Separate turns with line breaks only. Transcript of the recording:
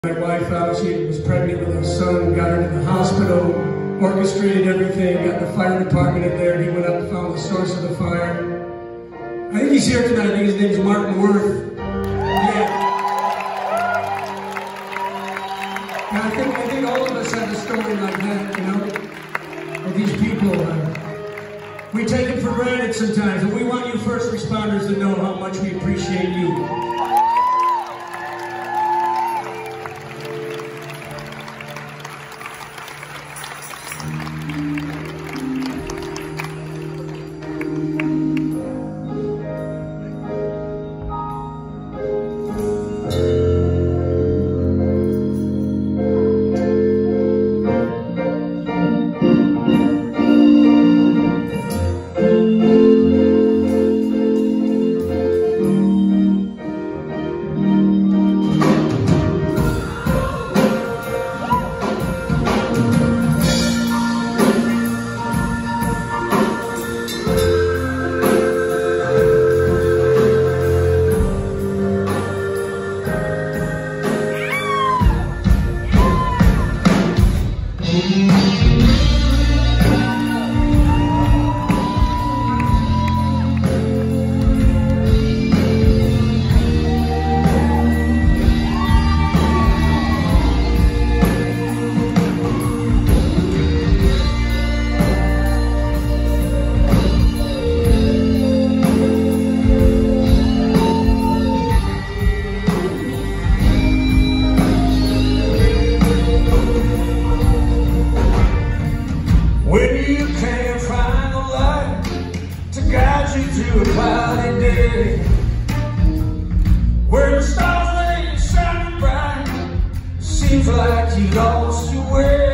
My wife out, she was pregnant with our son, got her to the hospital, orchestrated everything, got the fire department in there, he went up and found the source of the fire. I think he's here tonight. I think his name's Martin Worth. Yeah. And I think all of us have a story like that, you know? Of these people. We take it for granted sometimes, and we want you first responders to know how much we appreciate you.
Where the stars lay shining bright, seems like you lost your way.